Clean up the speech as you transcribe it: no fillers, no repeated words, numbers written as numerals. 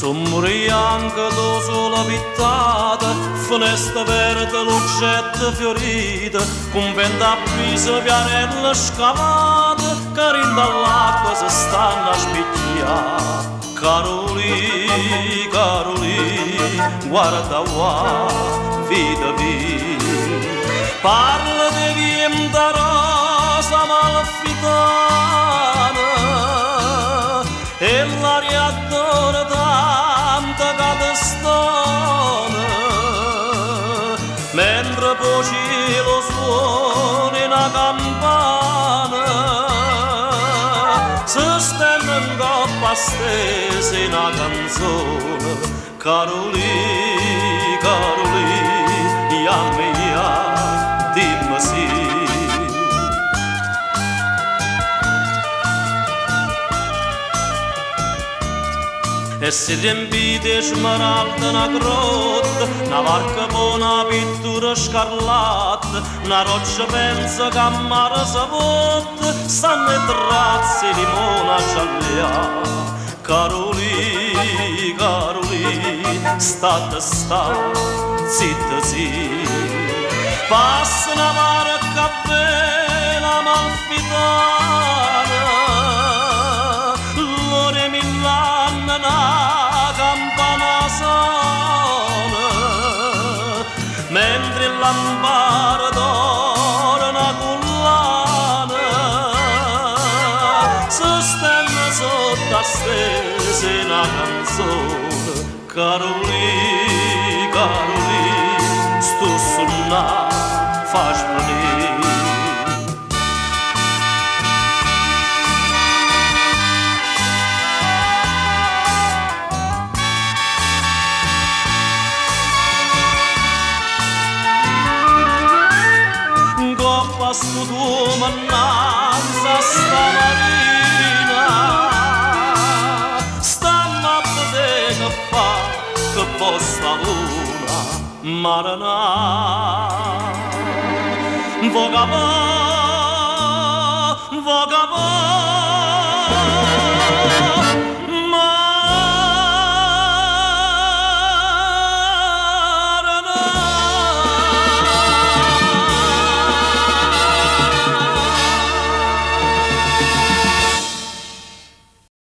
Bianca d'usola pittata, finestra verde, lucetta fiorita, con vento appeso, vianella scavata, che rinda all'acqua si stanno a spicchiare. Carolì, Carolì, guarda qua, vita via, parla di vienta rosa malfitana, e l'aria adora tanta catastana, mentre poi cielo suona una campana, si stende in coppa stesa una canzone. Carolì, Carolì, chiami ya, dimmi sì. E si riempite smeralda una grotta, una barca con una pittura scarlatta, una roccia pensa che a mare si vuota, stanno i trazzi di limone a gialliare. Carolì, Carolì, state zitta zitta, passa una barca bella malfitana, l'ore mill'anni una campana suona, mentre il lampare d'oro una collana sostenne sotto a stesa una canzone. Carolì, Carolì, sto suonando, faccio venire. Sto tuo mannanza stamattina, stamma a vedere che fa, che posta luna maranà. Voga va,